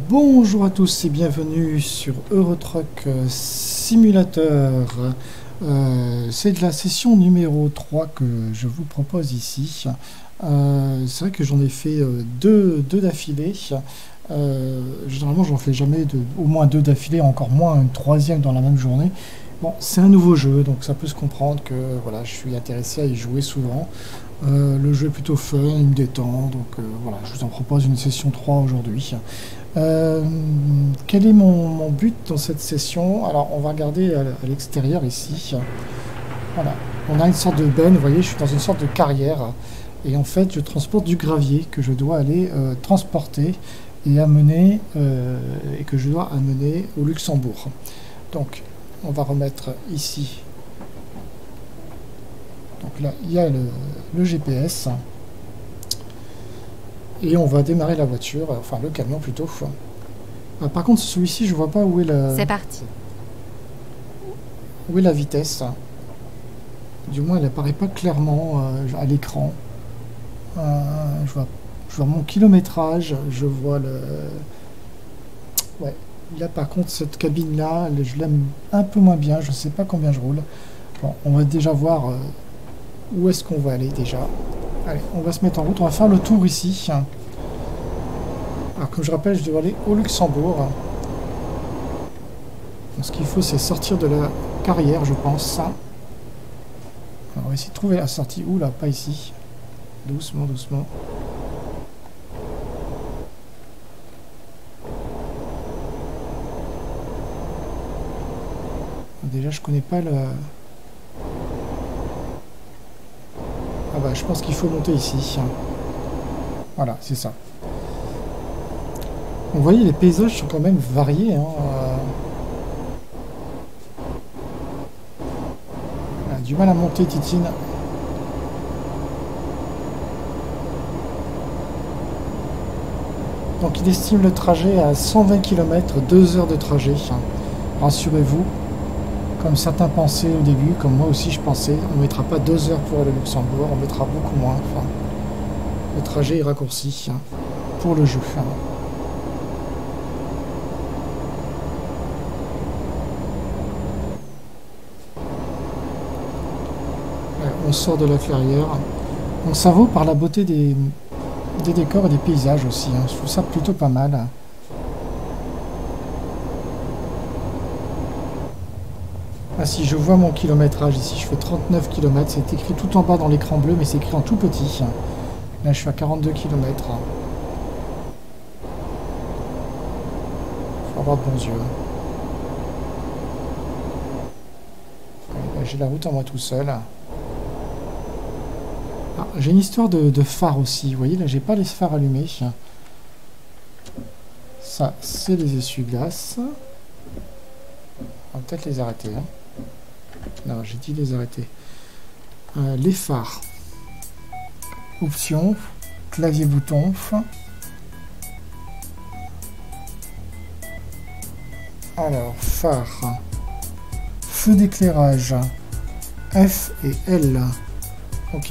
Bonjour à tous et bienvenue sur Eurotruck Simulator. C'est de la session numéro 3 que je vous propose ici. C'est vrai que j'en ai fait deux d'affilée. Généralement j'en fais jamais au moins deux d'affilée, encore moins une troisième dans la même journée. Bon, c'est un nouveau jeu, donc ça peut se comprendre que voilà, je suis intéressé à y jouer souvent. Le jeu est plutôt fun, il me détend, donc voilà, je vous en propose une session 3 aujourd'hui. Quel est mon but dans cette session? Alors on va regarder à l'extérieur ici. Voilà, on a une sorte de benne, vous voyez, je suis dans une sorte de carrière. Et en fait, je transporte du gravier que je dois aller transporter et amener, et que je dois amener au Luxembourg. Donc, on va remettre ici. Donc là, il y a le GPS. Et on va démarrer la voiture, enfin le camion plutôt. Par contre, celui-ci, je vois pas où est la... C'est parti. Où est la vitesse? Du moins, elle apparaît pas clairement à l'écran. Je vois mon kilométrage, je vois le... Ouais, là par contre, cette cabine-là, je l'aime un peu moins bien, je sais pas combien je roule. Bon, on va déjà voir où est-ce qu'on va aller déjà. Allez, on va se mettre en route, on va faire le tour ici. Alors, comme je rappelle, je dois aller au Luxembourg. Donc, ce qu'il faut, c'est sortir de la carrière, je pense. Alors, on va essayer de trouver la sortie. Ouh là, pas ici. Doucement, doucement. Déjà, je connais pas le... Ah bah, je pense qu'il faut monter ici. Voilà, c'est ça. Vous voyez, les paysages sont quand même variés. Hein. On a du mal à monter, Titine. Donc il estime le trajet à 120 km, 2 heures de trajet. Rassurez-vous, comme certains pensaient au début, comme moi aussi je pensais, on ne mettra pas 2 heures pour aller au Luxembourg, on mettra beaucoup moins. Enfin, le trajet est raccourci pour le jeu. On sort de la clairière. Donc ça vaut par la beauté des décors et des paysages aussi. Je trouve ça plutôt pas mal. Ah, si je vois mon kilométrage ici, je fais 39 km. C'est écrit tout en bas dans l'écran bleu, mais c'est écrit en tout petit. Là, je suis à 42 km. Faut avoir de bons yeux. J'ai la route en moi tout seul. Ah, j'ai une histoire de phare aussi. Vous voyez, là, j'ai pas les phares allumés. Ça, c'est les essuie-glaces. On va peut-être les arrêter. Hein. Non, j'ai dit les arrêter. Les phares. Options. Clavier-bouton. Alors, phare. Feu d'éclairage. F et L. Ok.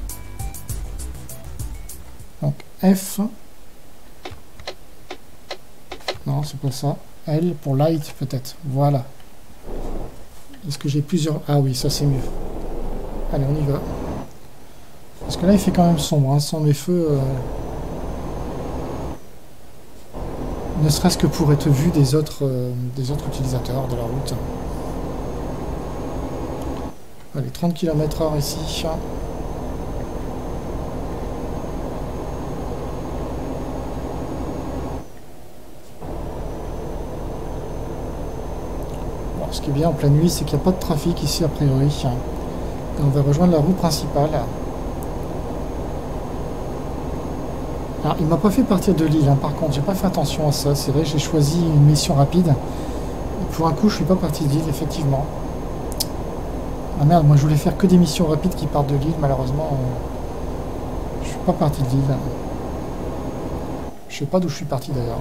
Donc F. Non, c'est pas ça. L pour light peut-être. Voilà. Est-ce que j'ai plusieurs... Ah oui, ça c'est mieux. Allez, on y va. Parce que là, il fait quand même sombre. Hein. Sans mes feux... Ne serait-ce que pour être vu des autres utilisateurs de la route. Allez, 30 km/h ici. Ce qui est bien en pleine nuit, c'est qu'il n'y a pas de trafic ici a priori. Et on va rejoindre la route principale. Alors, il m'a pas fait partir de l'île, hein. Par contre, j'ai pas fait attention à ça. C'est vrai, j'ai choisi une mission rapide. Et pour un coup, je suis pas parti de l'île, effectivement. Ah merde, moi je voulais faire que des missions rapides qui partent de l'île. Malheureusement, je suis pas parti de l'île. Je sais pas d'où je suis parti d'ailleurs.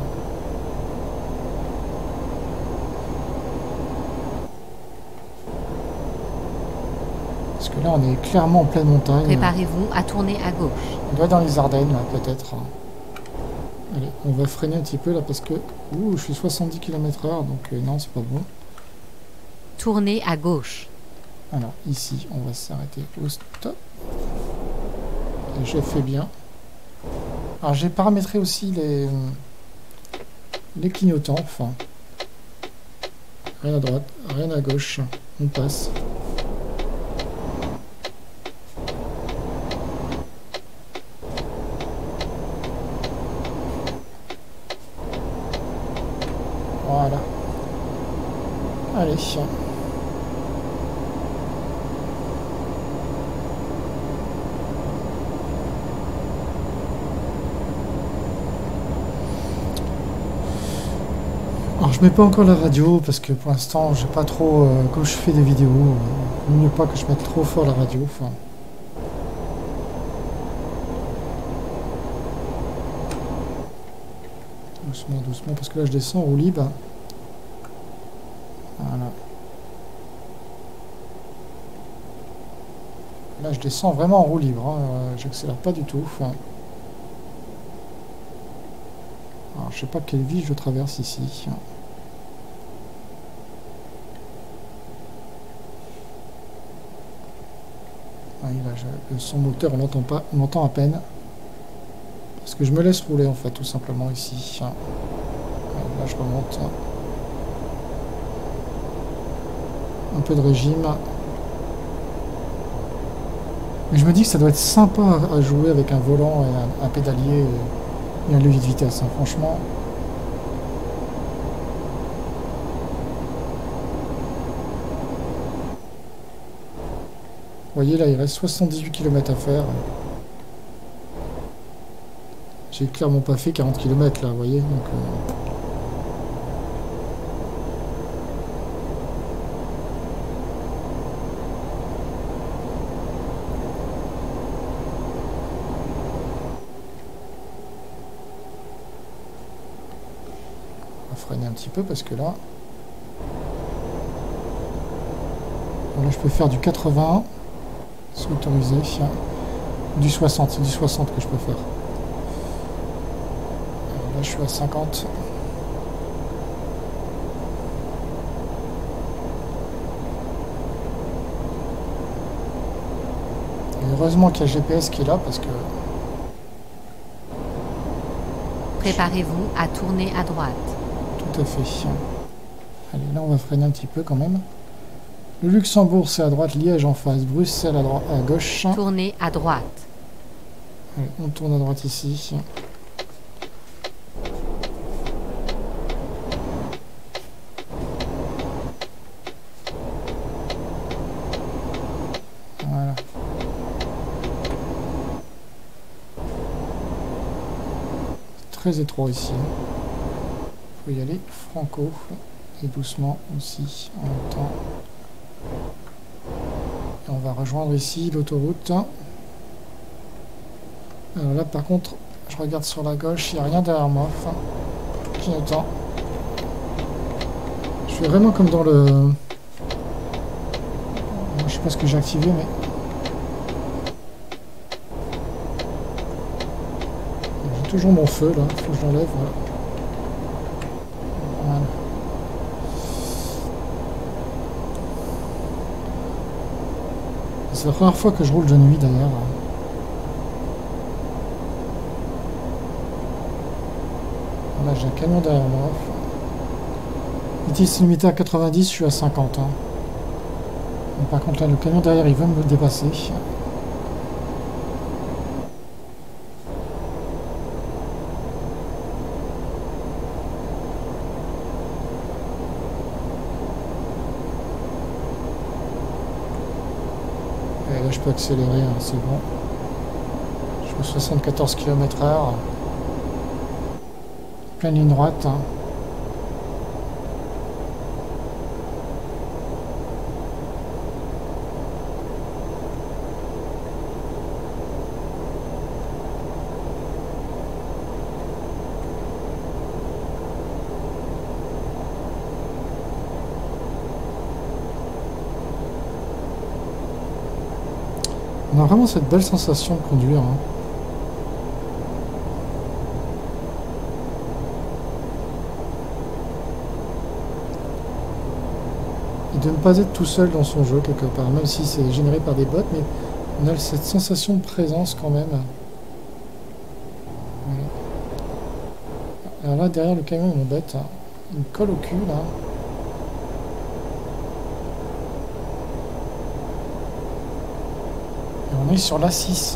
Parce que là, on est clairement en pleine montagne. Préparez-vous à tourner à gauche. On doit être dans les Ardennes, peut-être. Allez, On va freiner un petit peu là parce que je suis 70 km/h, donc non, c'est pas bon. Tournez à gauche. Alors ici, on va s'arrêter au stop. Et j'ai fait bien. Alors j'ai paramétré aussi les clignotants. Enfin, rien à droite, rien à gauche. On passe. Voilà. Allez. Alors je mets pas encore la radio parce que pour l'instant j'ai pas trop quand je fais des vidéos il ne mieux pas que je mette trop fort la radio. Enfin. Doucement, doucement, parce que là je descends en roue libre. Voilà. Là je descends vraiment en roue libre, hein. J'accélère pas du tout. Enfin. Alors je sais pas quelle ville je traverse ici. Ah, son moteur on l'entend pas, on l'entend à peine. Parce que je me laisse rouler en fait tout simplement ici. Là je remonte. Un peu de régime. Mais je me dis que ça doit être sympa à jouer avec un volant et un pédalier et un levier de vitesse, hein, franchement. Vous voyez là il reste 78 km à faire. J'ai clairement pas fait 40 km là, vous voyez. Donc, on va freiner un petit peu parce que là... Là je peux faire du 80, c'est autorisé. Du 60, c'est du 60 que je peux faire. Là je suis à 50. Et heureusement qu'il y a le GPS qui est là parce que... Préparez-vous à tourner à droite. Tout à fait. Allez, là on va freiner un petit peu quand même. Le Luxembourg c'est à droite, Liège en face, Bruxelles à gauche. Tournez à droite. Allez, on tourne à droite ici. Voilà. Très étroit ici. Il faut y aller franco et doucement aussi en même temps. Et on va rejoindre ici l'autoroute. Alors là par contre, je regarde sur la gauche, il n'y a rien derrière moi. Enfin, clignotant. Je fais vraiment comme dans le... Je sais pas ce que j'ai activé, mais... J'ai toujours mon feu là, il faut que je l'enlève. Voilà. Voilà. C'est la première fois que je roule de nuit d'ailleurs. Là j'ai un camion derrière moi. Ici c'est limité à 90, je suis à 50. Hein. Par contre là le camion derrière il veut me dépasser. Et là je peux accélérer, hein, c'est bon. Je suis à 74 km/h. Pleine ligne droite. Hein. On a vraiment cette belle sensation de conduire. Hein. de ne pas être tout seul dans son jeu quelque part, même si c'est généré par des bots, mais on a cette sensation de présence quand même. Voilà. Alors là, derrière le camion, il m'embête. Il me colle au cul, là. Et on est sur l'A6.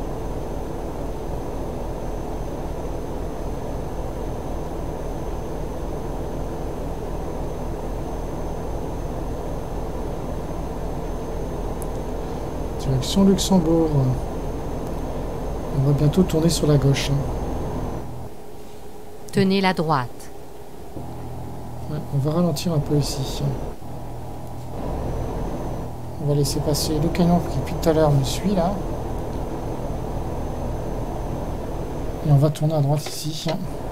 Direction Luxembourg. On va bientôt tourner sur la gauche. Tenez la droite. Ouais, on va ralentir un peu ici. On va laisser passer le camion qui depuis tout à l'heure me suit là. Et on va tourner à droite ici.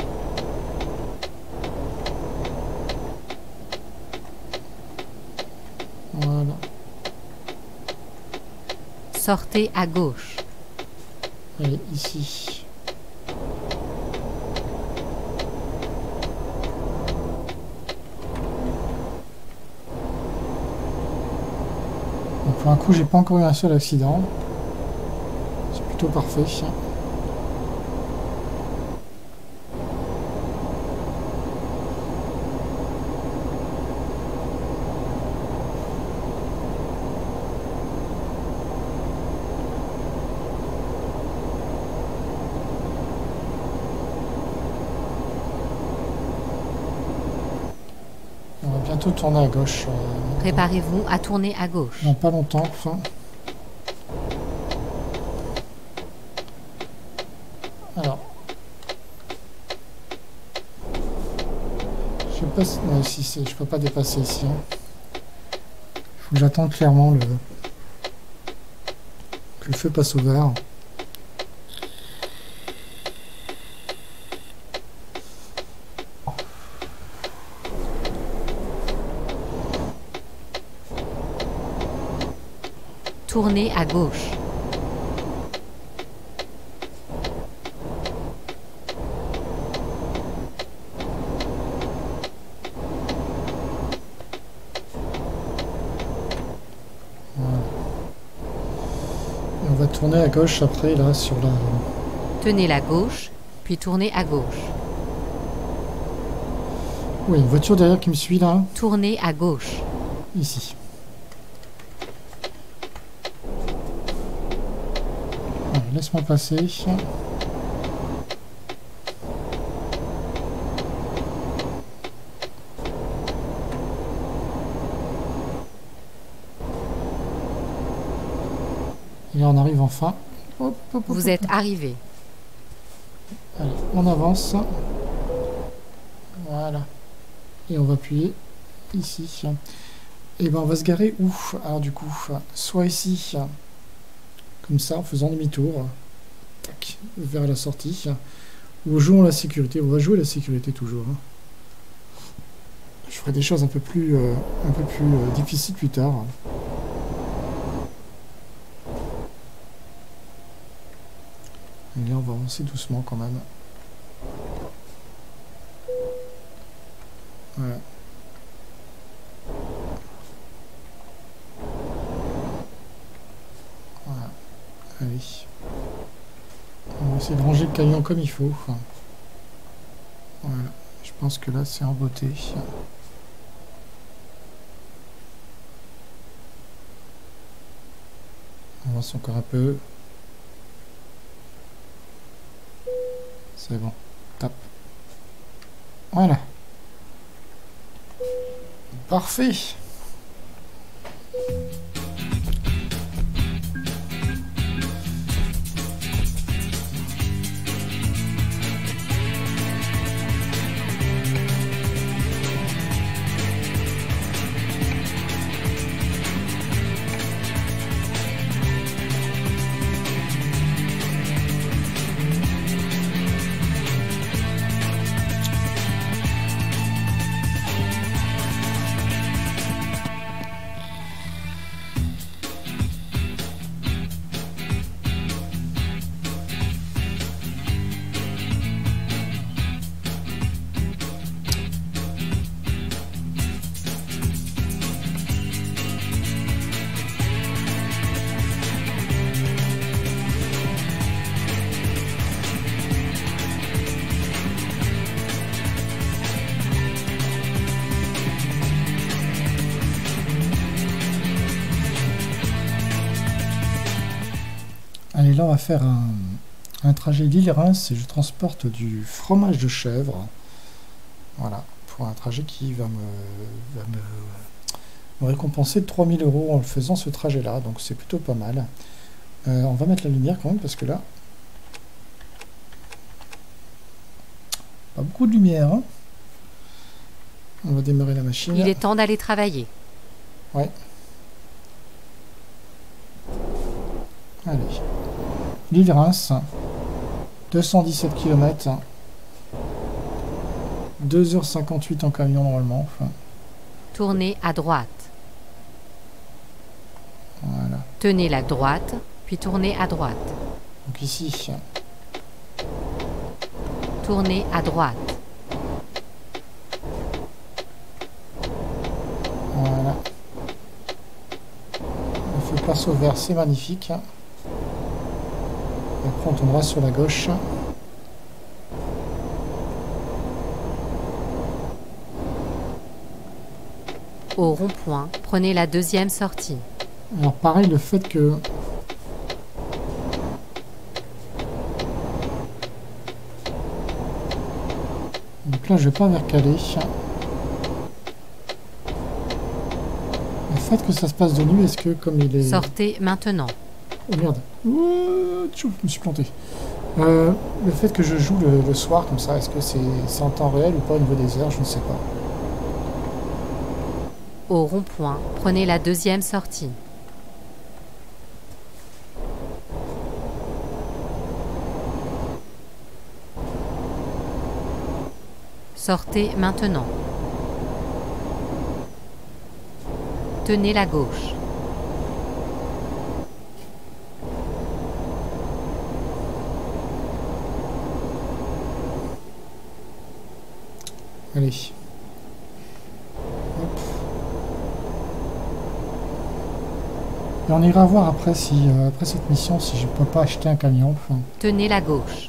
Voilà. Sortez à gauche. Et ici. Bon, pour un coup, j'ai pas encore eu un seul accident. C'est plutôt parfait. On va bientôt tourner à gauche. Préparez-vous à tourner à gauche. Dans pas longtemps, enfin. Alors. Je sais pas si... Non, ici, je peux pas dépasser ici. Il faut que j'attende clairement que le feu passe au vert. Tournez à gauche. Voilà. Et on va tourner à gauche après, là, sur la... Tenez la gauche, puis tournez à gauche. Oui, une voiture derrière qui me suit, là. Tournez à gauche. Ici. Voilà, laisse-moi passer. Et là, on arrive enfin. Hop, hop, hop, Vous hop. êtes arrivé. Allez, on avance. Voilà. Et on va appuyer ici. Et ben on va se garer où? Alors du coup, soit ici, comme ça, en faisant demi-tour, tac, vers la sortie, ou jouons la sécurité. On va jouer la sécurité toujours. Je ferai des choses un peu plus difficiles plus tard. Et là, on va avancer doucement quand même. Voilà. Voilà. Allez. On va essayer de ranger le camion comme il faut. Voilà. Je pense que là, c'est en beauté. On avance encore un peu. C'est bon. Tape. Voilà. Parfait. là, on va faire un trajet Lille-Reims et je transporte du fromage de chèvre. Voilà, pour un trajet qui va me récompenser de 3000 € en le faisant ce trajet-là. Donc c'est plutôt pas mal. On va mettre la lumière quand même parce que là, pas beaucoup de lumière. Hein. On va démarrer la machine. Il est temps d'aller travailler. Ouais. Allez. Lille-Reims, 217 km. 2h58 en camion normalement. Enfin, Tournez à droite. voilà. Tenez la droite, puis tournez à droite. Donc ici, Tournez à droite. voilà. Le feu passe au vert, c'est magnifique. Et après on tombera sur la gauche. Au rond-point, prenez la deuxième sortie. Alors pareil, le fait que donc là je vais pas vers Calais. Le fait que ça se passe de nuit, est-ce que comme il est... Sortez maintenant. Oh merde. Ouh, tchou, je me suis planté. Le fait que je joue le soir comme ça, est-ce que c'est en temps réel ou pas au niveau des heures, je ne sais pas. Au rond-point, prenez la deuxième sortie. Sortez maintenant. Tenez la gauche. Allez. Hop. Et on ira voir après si après cette mission si je peux pas acheter un camion. Enfin, Tenez la gauche.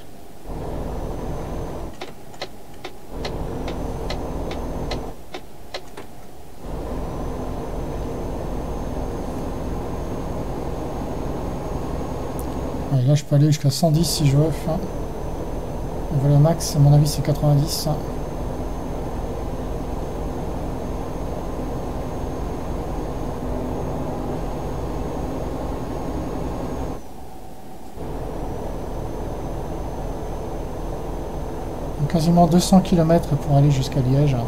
ouais, là je peux aller jusqu'à 110 si je veux. Enfin, le max à mon avis c'est 90. Donc, quasiment 200 km pour aller jusqu'à Liège.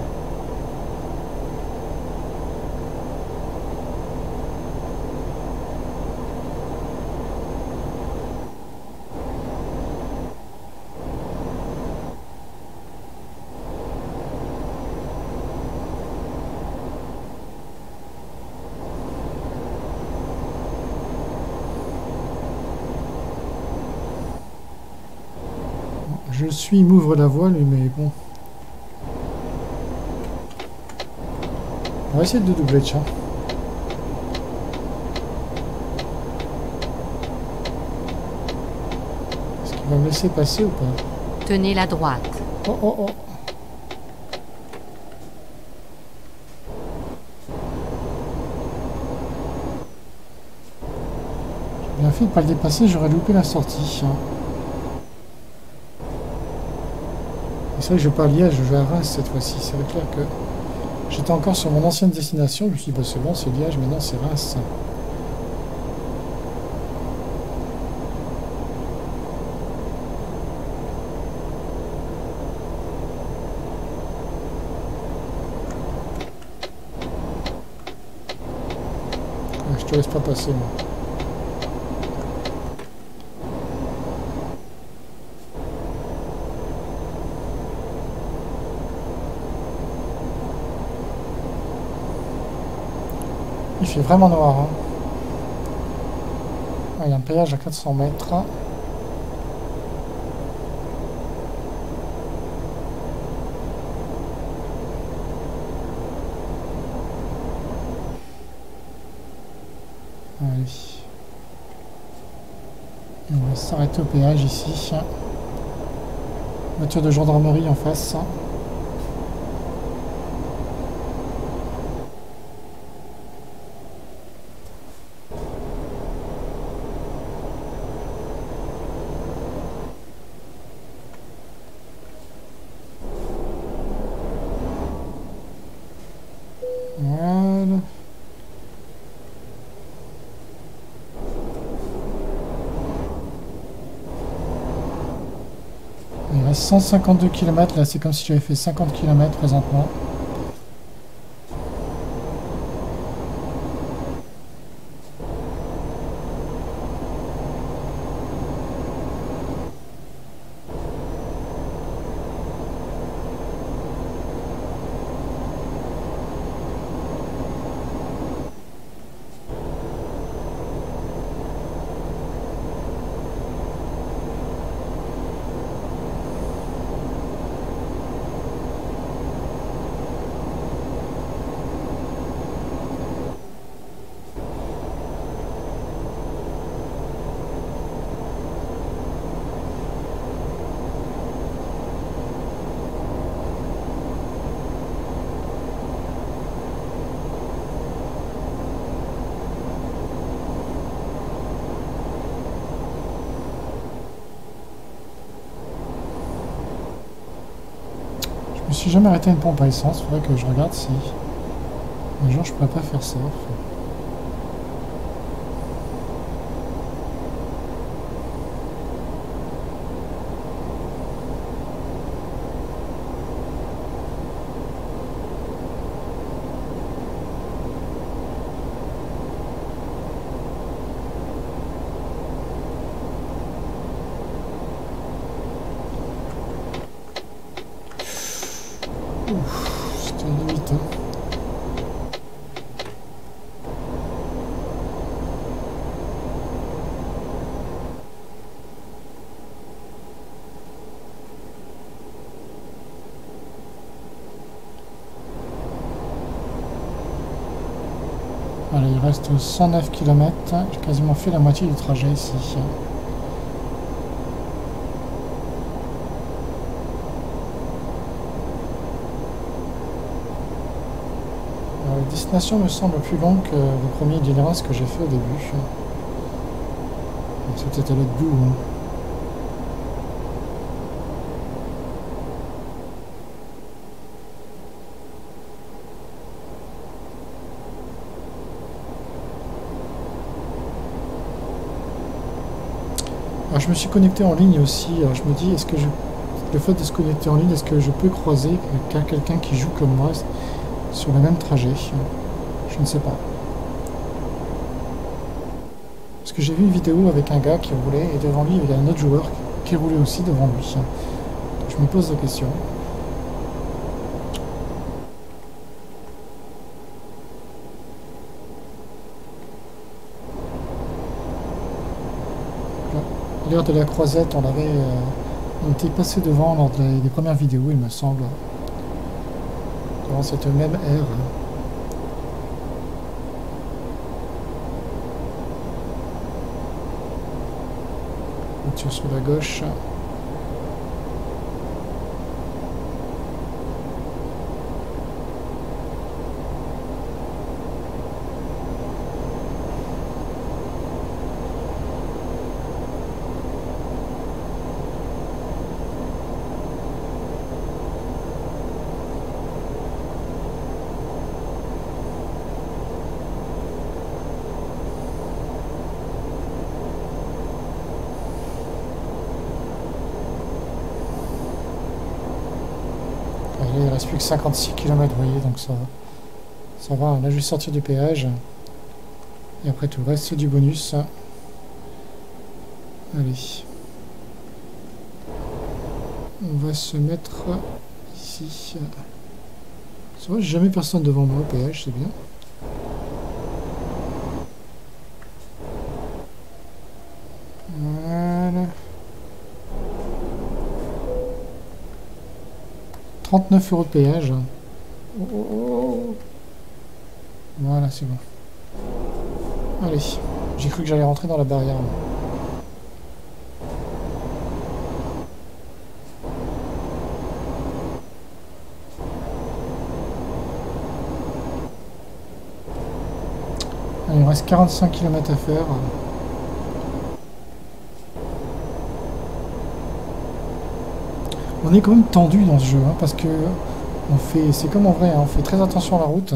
Je suis, il m'ouvre la voie lui, mais bon. On va essayer de doubler, tiens. Est-ce qu'il va me laisser passer ou pas? Tenez la droite. Oh oh oh. J'ai bien fait de pas le dépasser, j'aurais loupé la sortie. Et c'est vrai que je vais pas à Liège, je vais à Reims cette fois-ci. C'est vrai clair que j'étais encore sur mon ancienne destination. Je me suis dit, bah, c'est bon, c'est Liège, maintenant c'est Reims. Je te laisse pas passer, moi. Il fait vraiment noir. Hein. Ah, il y a un péage à 400 mètres. Allez. Et on va s'arrêter au péage ici. Voiture de gendarmerie en face. 152 km, là c'est comme si j'avais fait 50 km présentement. Je me suis jamais arrêté à une pompe à essence, faudrait que je regarde si un jour je pourrais pas faire ça. C'était une limite. Voilà, il reste 109 km. J'ai quasiment fait la moitié du trajet ici. La destination me semble plus longue que le premier itinéraire que j'ai fait au début. C'est peut-être à l'autre bout. Hein. Alors, je me suis connecté en ligne aussi. Alors, je me dis, est-ce que le fait de se connecter en ligne, est-ce que je peux croiser quelqu'un qui joue comme moi sur le même trajet? Je ne sais pas. Parce que j'ai vu une vidéo avec un gars qui roulait et devant lui il y avait un autre joueur qui roulait aussi devant lui. Je me pose la question. L'heure de la croisette, on était passé devant lors des premières vidéos, il me semble. Dans cette même ère. Voiture sur la gauche. Il reste plus que 56 km, vous voyez, donc ça va. Là, je vais sortir du péage. Et après, tout le reste, c'est du bonus. Allez. On va se mettre ici. C'est vrai, j'ai jamais personne devant moi au péage, c'est bien. Voilà. 39 € de péage. Oh, oh, oh. Voilà, c'est bon. Allez, j'ai cru que j'allais rentrer dans la barrière. Allez, il me reste 45 km à faire. On est quand même tendu dans ce jeu, hein, parce que c'est comme en vrai, hein, on fait très attention à la route.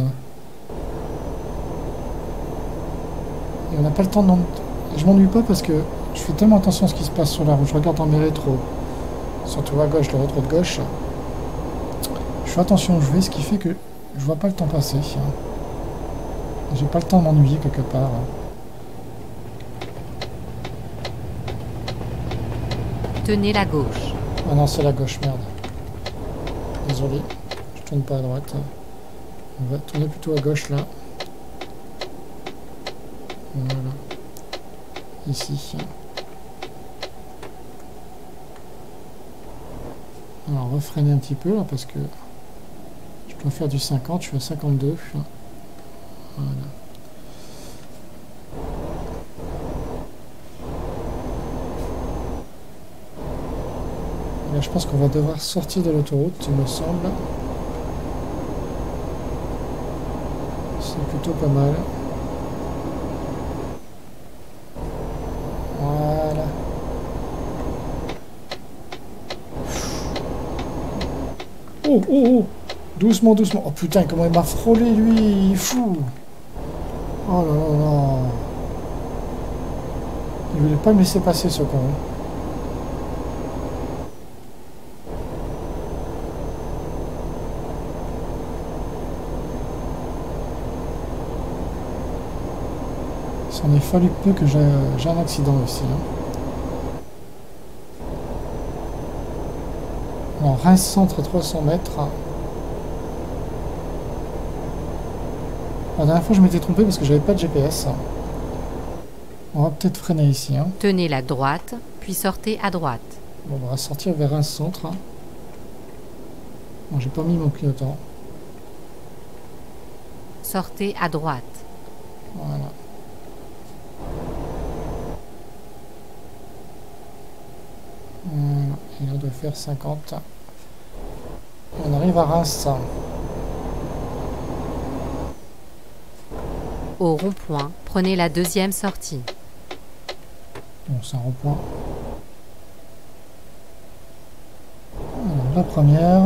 Et on n'a pas le temps de... Je m'ennuie pas parce que je fais tellement attention à ce qui se passe sur la route. Je regarde dans mes rétros. Surtout à gauche, le rétro de gauche. Je fais attention où je vais, ce qui fait que je vois pas le temps passer. J'ai pas le temps de m'ennuyer quelque part. Tenez la gauche. Ah non, c'est la gauche, merde. Désolé, je tourne pas à droite. On va tourner plutôt à gauche là. Voilà. Ici. Alors on va freiner un petit peu là parce que je dois faire du 50, je suis à 52. Voilà. Là, je pense qu'on va devoir sortir de l'autoroute, il me semble. C'est plutôt pas mal. Voilà. Oh, oh, oh! Doucement, doucement. Oh putain, comment il m'a frôlé, lui! Il est fou! Oh là là là! Il voulait pas me laisser passer, ce con. Ça en est fallu peu que j'ai un accident ici. Alors, Reims centre à 300 mètres. La dernière fois, je m'étais trompé parce que j'avais pas de GPS. On va peut-être freiner ici. Tenez la droite, puis sortez à droite. Bon, on va sortir vers Reims centre. Bon, j'ai pas mis mon clignotant. Sortez à droite. Voilà. Et là, on doit faire 50. On arrive à Reims. Au rond-point, prenez la deuxième sortie. Bon, c'est un rond-point. Alors, la première.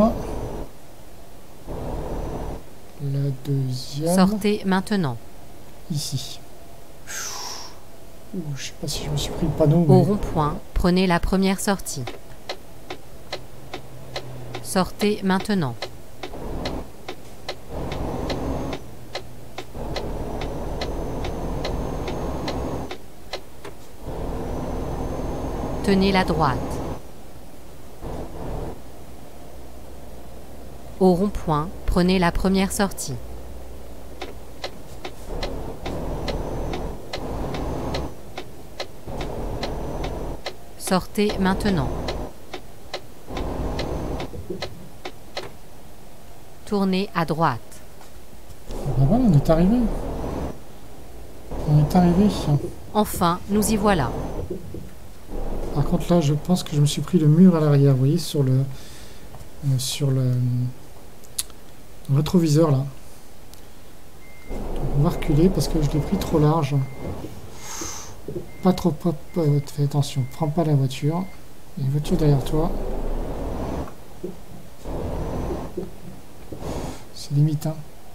La deuxième. Sortez maintenant. Ici. Ouh, je sais pas si je me suis pris le panneau. Au rond-point, prenez la première sortie. Sortez maintenant. Tenez la droite. Au rond-point, prenez la première sortie. Sortez maintenant. Tournez à droite. Ah voilà, on est arrivé. On est arrivé. Enfin, nous y voilà. Par contre là, je pense que je me suis pris le mur à l'arrière, vous voyez, sur le rétroviseur là. Donc, on va reculer parce que je l'ai pris trop large. Pas trop, fais attention, prends pas la voiture. Il y a une voiture derrière toi. C'est limite, hein.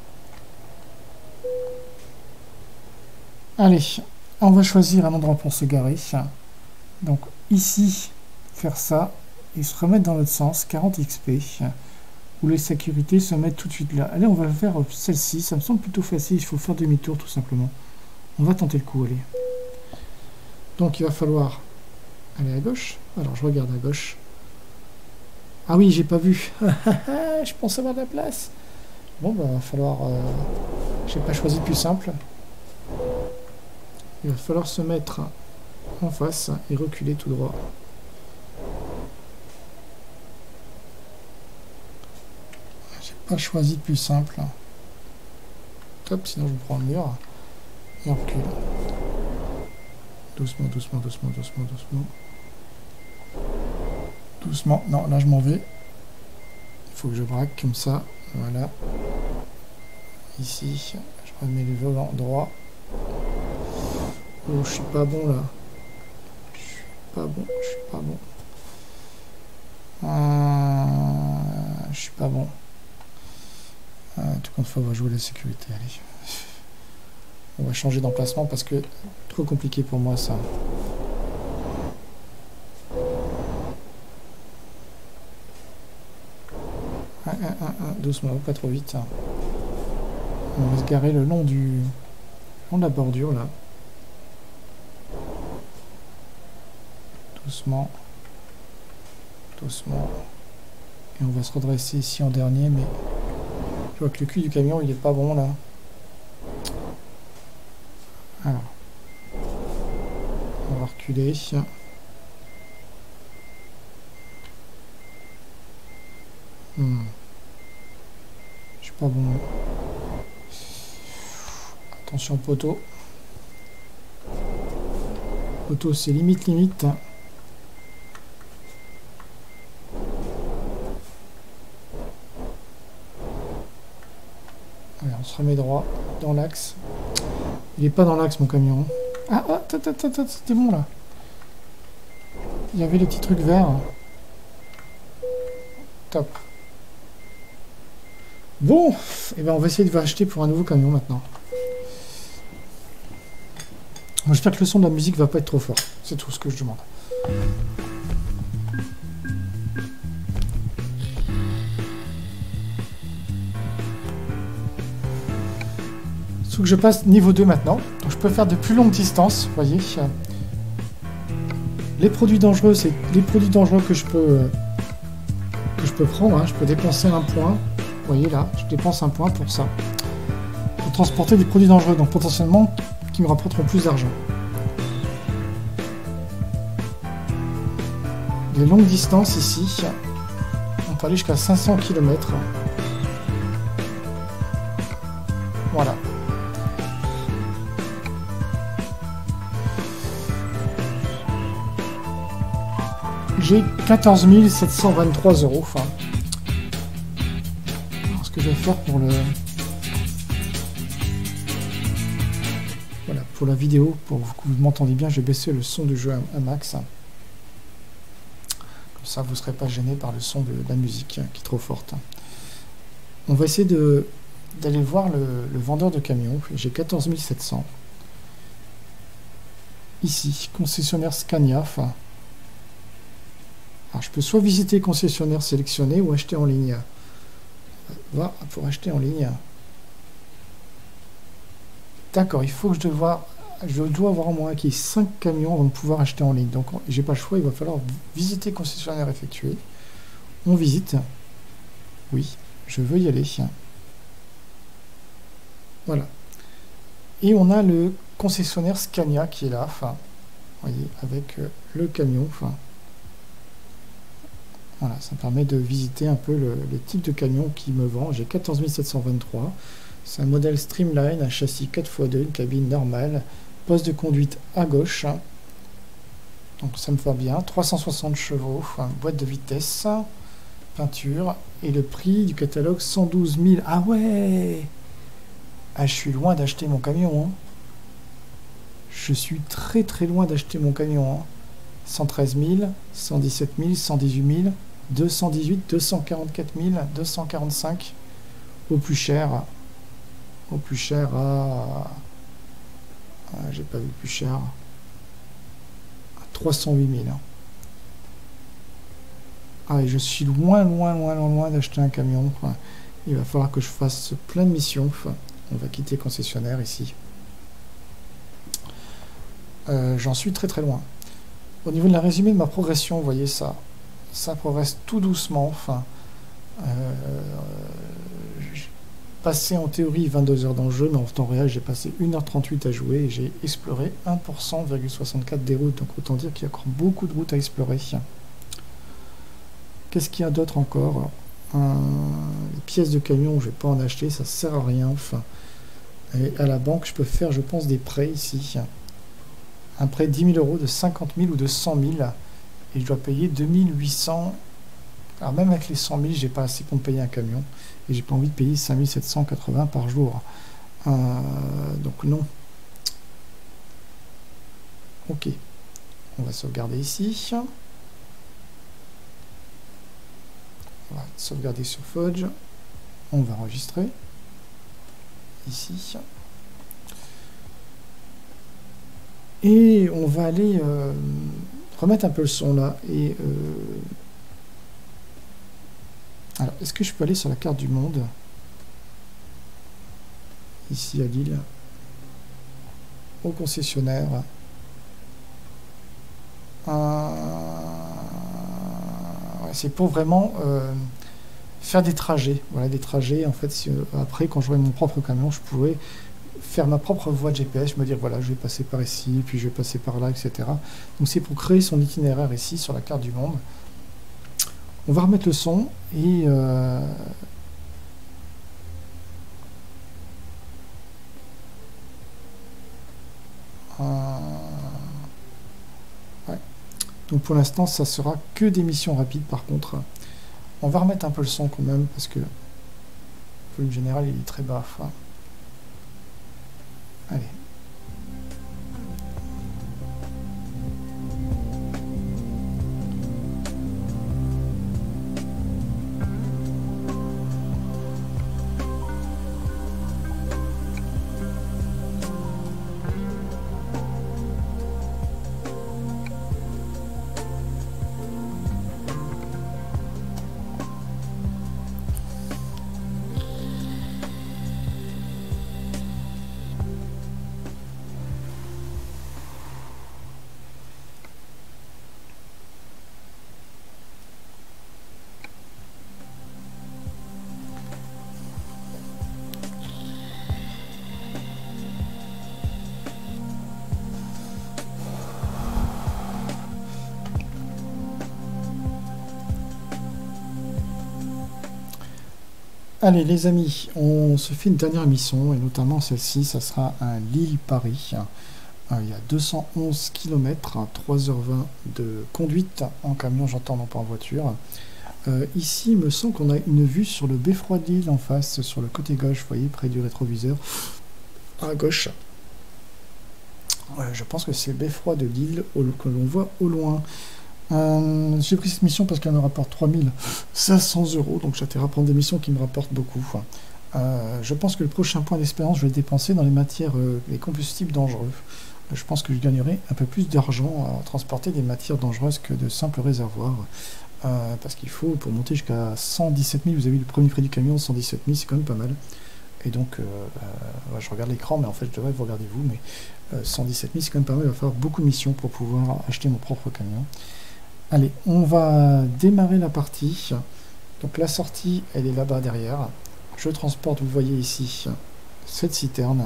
Allez, on va choisir un endroit pour se garer. Donc ici, faire ça et se remettre dans l'autre sens, 40 XP, où les sécurités se mettent tout de suite là. Allez, on va faire celle-ci, ça me semble plutôt facile, il faut faire demi-tour tout simplement. On va tenter le coup, allez. Donc il va falloir aller à gauche. Alors je regarde à gauche. Ah oui, j'ai pas vu. Je pense avoir de la place. Bon, bah, il va falloir... j'ai pas choisi le plus simple. Il va falloir se mettre en face et reculer tout droit. J'ai pas choisi le plus simple. Top, sinon je me prends le mur. Et on recule. Doucement, doucement, doucement, doucement, doucement. Doucement. Non, là je m'en vais. Il faut que je braque comme ça. Voilà. Ici, je remets le volant droit. Oh, je suis pas bon là. Je suis pas bon, je suis pas bon. Je suis pas bon. Tout compte fait, on va jouer la sécurité. Allez. On va changer d'emplacement parce que trop compliqué pour moi ça. Doucement, pas trop vite. On va se garer le long de la bordure, là. Doucement. Doucement. Et on va se redresser ici en dernier, mais je vois que le cul du camion, il est pas bon, là. Alors. On va reculer. Je suis pas bon. Attention poteau. Poteau, c'est limite. Allez, on se remet droit dans l'axe. Il est pas dans l'axe mon camion. Ah, c'était bon là. Il y avait les petits trucs verts. Top. Bon, et ben on va essayer de acheter pour un nouveau camion maintenant. J'espère que le son de la musique va pas être trop fort. C'est tout ce que je demande. Il faut que je passe niveau 2 maintenant. Donc je peux faire de plus longues distances, vous voyez. Les produits dangereux, c'est les produits dangereux que je peux prendre. Hein. Je peux dépenser un point. Vous voyez là, je dépense un point pour ça. Pour transporter des produits dangereux, donc potentiellement qui me rapporteront plus d'argent. Des longues distances ici. On peut aller jusqu'à 500 km. Voilà. J'ai 14 723 €. Enfin, alors, ce que je vais faire pour le... Voilà, pour la vidéo, pour que vous m'entendez bien, je vais baisser le son du jeu à max. Comme ça, vous ne serez pas gêné par le son de la musique qui est trop forte. On va essayer d'aller voir le vendeur de camions. J'ai 14 700. Ici, concessionnaire Scania. Enfin, alors, je peux soit visiter concessionnaire sélectionné ou acheter en ligne. Voilà, pour acheter en ligne. D'accord, il faut que je dois avoir au moins acquis 5 camions avant de pouvoir acheter en ligne. Donc, j'ai pas le choix, il va falloir visiter concessionnaire effectué. On visite. Oui, je veux y aller. Voilà. Et on a le concessionnaire Scania qui est là. Enfin, vous voyez, avec le camion. Enfin, voilà, ça me permet de visiter un peu le type de camion qui me vend. J'ai 14 723. C'est un modèle Streamline, un châssis 4x2, une cabine normale, poste de conduite à gauche. Donc ça me va bien. 360 chevaux, boîte de vitesse, peinture. Et le prix du catalogue, 112 000. Ah ouais! Ah, je suis loin d'acheter mon camion. Hein. Je suis très très loin d'acheter mon camion. Hein. 113 000, 117 000, 118 000, 218, 244 000, 245. Au plus cher à... j'ai pas vu plus cher. À 308 000. Hein. Ah, et je suis loin d'acheter un camion. Enfin, il va falloir que je fasse plein de missions. Enfin, on va quitter concessionnaire ici. J'en suis très très loin. Au niveau de la résumé de ma progression, vous voyez ça. Ça progresse tout doucement. Enfin, j'ai passé en théorie 22 heures dans le jeu, mais en temps réel, j'ai passé 1h38 à jouer et j'ai exploré 1,64% des routes. Donc autant dire qu'il y a encore beaucoup de routes à explorer. Qu'est-ce qu'il y a d'autre encore? Les pièces de camion, je ne vais pas en acheter, ça sert à rien. Enfin, et à la banque, je peux faire, je pense, des prêts ici. Un prêt de 10 000 €, de 50 000 ou de 100 000. Et je dois payer 2800. Alors même avec les 100 000, j'ai pas assez pour me payer un camion. Et j'ai pas envie de payer 5 780 par jour. Donc non. Ok. On va sauvegarder ici. On va sauvegarder sur Fudge. On va enregistrer. Ici. Et on va aller remettre un peu le son là. Et Alors, est-ce que je peux aller sur la carte du monde? Ici à Lille. Au concessionnaire. Ouais, c'est pour vraiment faire des trajets. Voilà, des trajets. En fait, après, quand j'aurai mon propre camion, je pourrais faire ma propre voie de GPS, me dire voilà, je vais passer par ici, puis je vais passer par là, etc. Donc c'est pour créer son itinéraire ici sur la carte du monde. On va remettre le son et ouais. Donc pour l'instant, ça sera que des missions rapides. Par contre, on va remettre un peu le son quand même parce que le volume général il est très bas. Enfin, allez. Allez les amis, on se fait une dernière mission et notamment celle-ci, ça sera un Lille-Paris. Il y a 211 km, 3h20 de conduite en camion, j'entends, non pas en voiture. Ici, il me semble qu'on a une vue sur le beffroi de Lille en face, sur le côté gauche, vous voyez, près du rétroviseur, à gauche. Je pense que c'est le beffroi de Lille que l'on voit au loin. J'ai pris cette mission parce qu'elle me rapporte 3500 €, donc j'attends à prendre des missions qui me rapportent beaucoup. Je pense que le prochain point d'expérience, je vais le dépenser dans les matières, les combustibles dangereux. Je pense que je gagnerai un peu plus d'argent à transporter des matières dangereuses que de simples réservoirs. Parce qu'il faut, pour monter jusqu'à 117 000, vous avez vu le premier prix du camion, 117 000, c'est quand même pas mal. Et donc, je regarde l'écran, mais en fait, je devrais vous regarder vous, mais 117 000, c'est quand même pas mal, il va falloir beaucoup de missions pour pouvoir acheter mon propre camion. Allez, on va démarrer la partie. Donc la sortie, elle est là-bas derrière. Je transporte, vous voyez ici, cette citerne.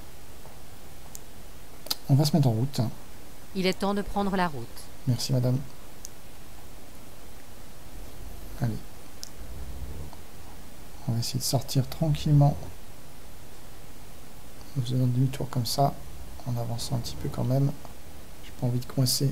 On va se mettre en route. Il est temps de prendre la route. Merci madame. Allez. On va essayer de sortir tranquillement. En faisant demi-tour comme ça, en avançant un petit peu quand même. J'ai pas envie de coincer.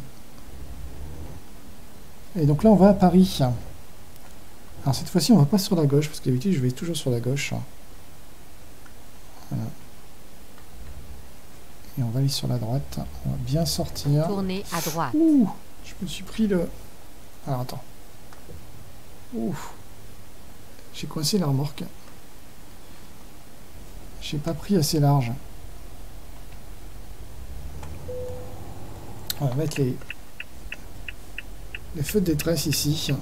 Et donc là, on va à Paris. Alors cette fois-ci, on va pas sur la gauche, parce que d'habitude, je vais toujours sur la gauche. Voilà. Et on va aller sur la droite. On va bien sortir. Tournez à droite. Ouh, je me suis pris le... Alors attends. Ouh. J'ai coincé la remorque. J'ai pas pris assez large. On va mettre les feux de détresse ici.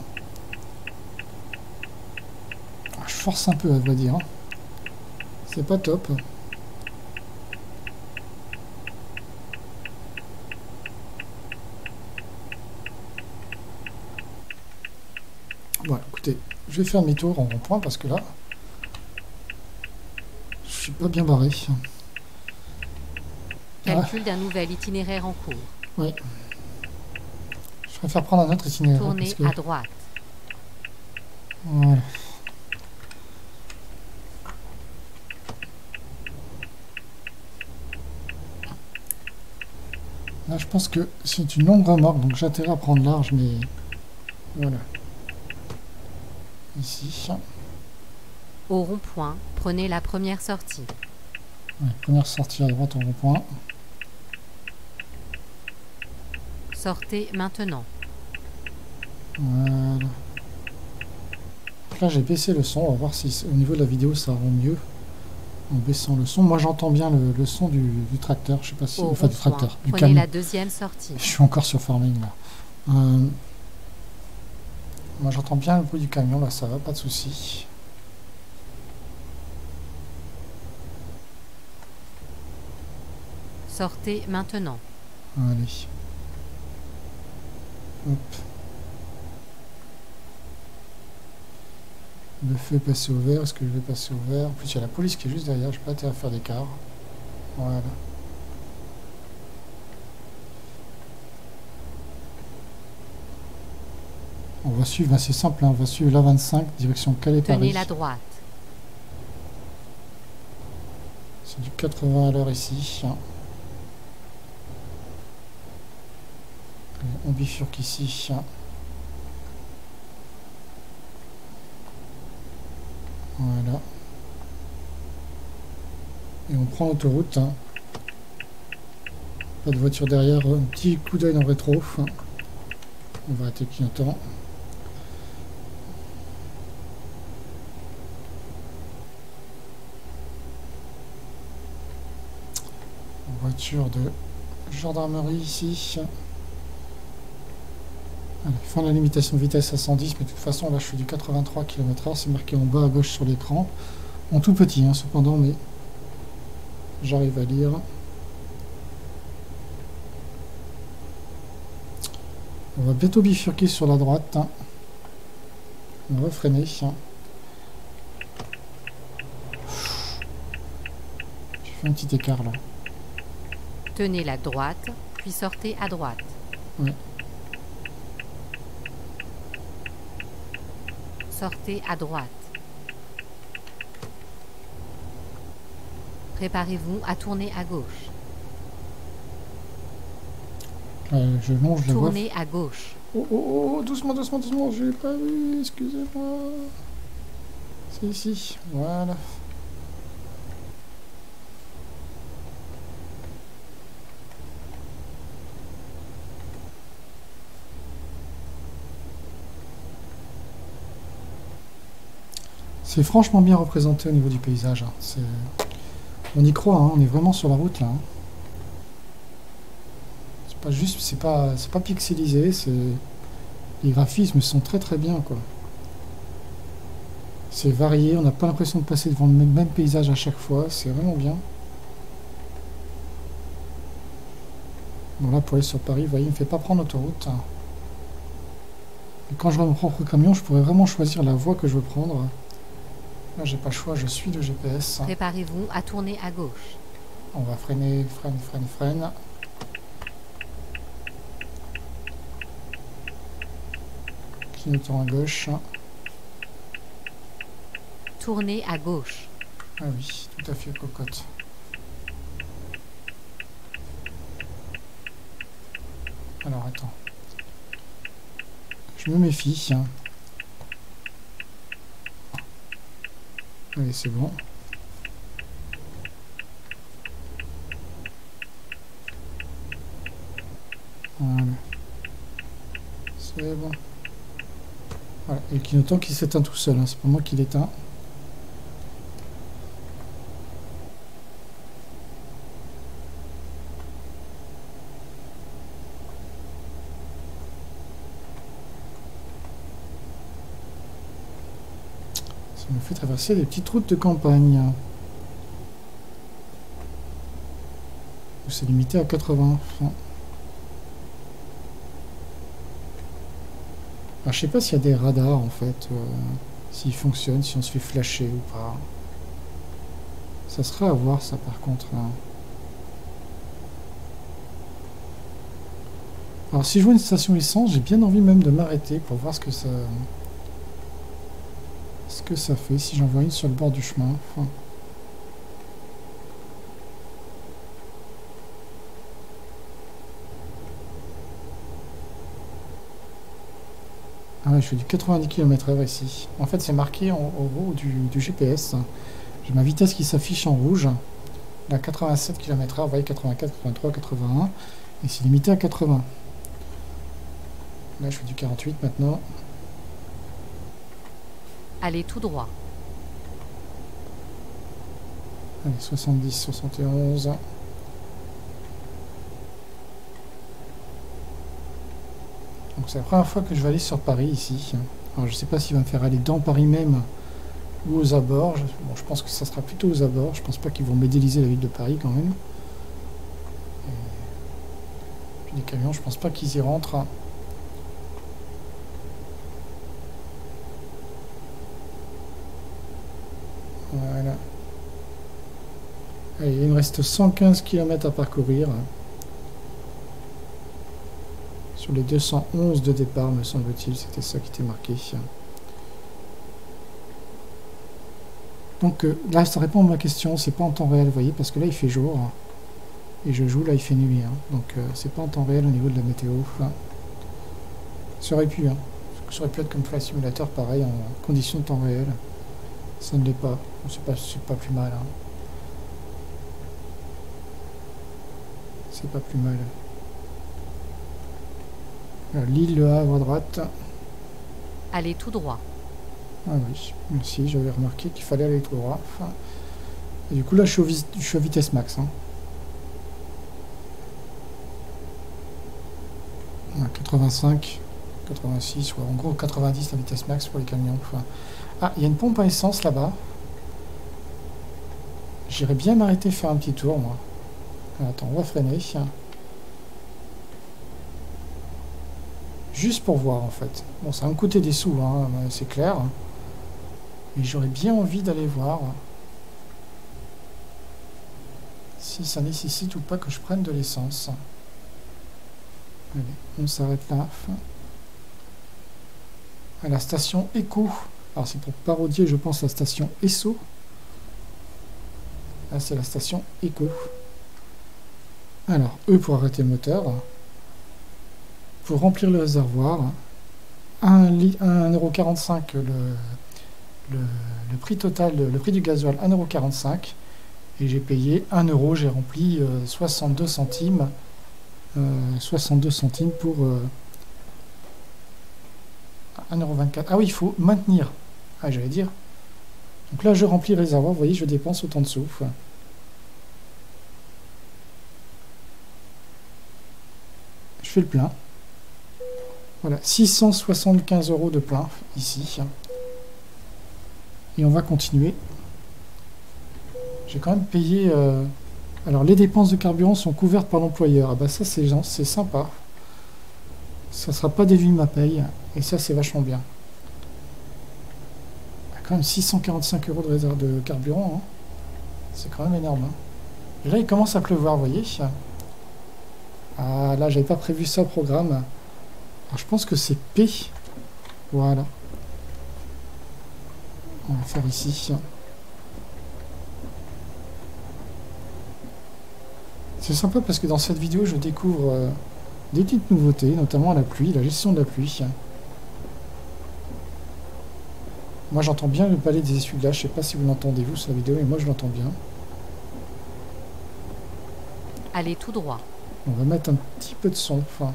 Je force un peu, à vrai dire. C'est pas top. Bon, écoutez, je vais faire demi-tour en rond-point parce que là, je suis pas bien barré. Calcul d'un nouvel itinéraire en cours. Oui. Je préfère prendre un autre itinéraire. Tournez à droite. Voilà. Là, je pense que c'est une longue remorque, donc j'ai intérêt à prendre large, mais voilà. Ici. Au rond-point, prenez la première sortie. Ouais, première sortie à droite au rond-point. Sortez maintenant. Voilà. Donc là, j'ai baissé le son. On va voir si au niveau de la vidéo, ça rend mieux. En baissant le son. Moi, j'entends bien le son du tracteur. Je sais pas si... Enfin, du tracteur. Du prenez camion. la deuxième sortie. Je suis encore sur Farming, là. Moi j'entends bien le bruit du camion, là ça va, pas de souci. Sortez maintenant. Allez. Hop. Le feu est passé au vert, est-ce que je vais passer au vert? En plus il y a la police qui est juste derrière, j'ai pas intérêt à faire d'écart. Voilà. On va suivre, c'est simple, hein, on va suivre la 25, direction Calais-Paris. Tenez la droite. C'est du 80 à l'heure ici. On bifurque ici. Voilà. Et on prend l'autoroute. Pas de voiture derrière. Un petit coup d'œil dans le rétro. On va arrêter le clignotant. Voiture de gendarmerie ici. Allez, fin de la limitation de vitesse à 110, mais de toute façon là je fais du 83 km/h, c'est marqué en bas à gauche sur l'écran. En tout petit hein, cependant, mais j'arrive à lire. On va bientôt bifurquer sur la droite. On va freiner. J'ai fait un petit écart là. Tenez la droite, puis sortez à droite. Ouais. Sortez à droite. Préparez-vous à tourner à gauche. Je longe la voie. Tournez à gauche. Oh, oh, oh, doucement, doucement, doucement, je l'ai pas vu, excusez-moi. C'est ici, voilà. C'est franchement bien représenté au niveau du paysage. Hein. On y croit, hein. On est vraiment sur la route là. Hein. C'est pas juste, c'est pas pixelisé, les graphismes sont très très bien quoi. C'est varié, on n'a pas l'impression de passer devant le même paysage à chaque fois, c'est vraiment bien. Bon là pour aller sur Paris, vous voyez, il me fait pas prendre l'autoroute. Et quand je vois mon propre camion, je pourrais vraiment choisir la voie que je veux prendre. Là, j'ai pas le choix, je suis le GPS. Préparez-vous à tourner à gauche. On va freiner, freine. Clignotant à gauche. Tournez à gauche. Ah oui, tout à fait, cocotte. Alors, attends. Je me méfie. Allez, c'est bon. Voilà. C'est bon. Voilà. Et le clignotant qui s'éteint tout seul, hein. C'est pas moi qui l'éteins. Ça me fait traverser des petites routes de campagne. Où c'est limité à 80. Enfin, alors, je sais pas s'il y a des radars en fait, s'ils fonctionnent, si on se fait flasher ou pas. Ça serait à voir ça par contre. Hein. Alors si je vois une station essence, j'ai bien envie même de m'arrêter pour voir ce que ça fait si j'en vois une sur le bord du chemin. Enfin, ah ouais, je fais du 90 km/h ici. En fait, c'est marqué au haut du GPS. J'ai ma vitesse qui s'affiche en rouge. Là, 87 km/h, vous voyez 84, 83, 81. Et c'est limité à 80. Là, je fais du 48 maintenant. Allez tout droit. Allez, 70, 71. Donc c'est la première fois que je vais aller sur Paris ici. Alors, je sais pas s'il va me faire aller dans Paris même ou aux abords. Bon, je pense que ça sera plutôt aux abords. Je pense pas qu'ils vont médéliser la ville de Paris quand même. Et puis les camions, je pense pas qu'ils y rentrent. Voilà. Allez, il me reste 115 km à parcourir. Sur les 211 de départ, me semble-t-il, c'était ça qui était marqué. Donc là, ça répond à ma question, c'est pas en temps réel, vous voyez, parce que là, il fait jour. Et je joue, là, il fait nuit. Hein. Donc c'est pas en temps réel au niveau de la météo. Enfin, ça aurait pu, hein. Ça aurait pu être comme Flight Simulator, pareil, en conditions de temps réel. Ça ne l'est pas. C'est pas plus mal. Hein. C'est pas plus mal. L'île Le Havre à droite. Allez tout droit. Ah oui, merci, j'avais remarqué qu'il fallait aller tout droit. Enfin, et du coup là je suis à vitesse max. Hein. 85, 86, ouais, en gros 90 la vitesse max pour les camions. Enfin, ah, il y a une pompe à essence là-bas. J'irais bien m'arrêter faire un petit tour moi. Attends, on va freiner. Juste pour voir en fait. Bon, ça va me coûter des sous, hein, c'est clair. Mais j'aurais bien envie d'aller voir si ça nécessite ou pas que je prenne de l'essence. Allez, on s'arrête là. À la station Echo. Alors c'est pour parodier, je pense, la station Esso. Là, c'est la station Echo. Alors, E pour arrêter le moteur. Pour remplir le réservoir. 1,45 € le prix total, le prix du gasoil 1,45 €. Et j'ai payé 1 €, j'ai rempli 62 centimes. 62 centimes pour 1,24 €. Ah oui, il faut maintenir. Ah, j'allais dire. Donc là, je remplis le réservoir. Vous voyez, je dépense autant de sous. Je fais le plein. Voilà, 675 € de plein ici. Et on va continuer. J'ai quand même payé... Alors, les dépenses de carburant sont couvertes par l'employeur. Ah bah ça, c'est sympa. Ça sera pas déduit de ma paye. Et ça, c'est vachement bien. Quand même 645 € de réserve de carburant. Hein. C'est quand même énorme. Hein. Et là, il commence à pleuvoir, vous voyez. Ah, là, j'avais pas prévu ça au programme. Alors, je pense que c'est P. Voilà. On va faire ici. C'est sympa parce que dans cette vidéo, je découvre des petites nouveautés, notamment la pluie, la gestion de la pluie. Moi, j'entends bien le palais des essuie-glaces. Je sais pas si vous l'entendez, vous, sur la vidéo, mais moi, je l'entends bien. Allez tout droit. On va mettre un petit peu de son. Enfin,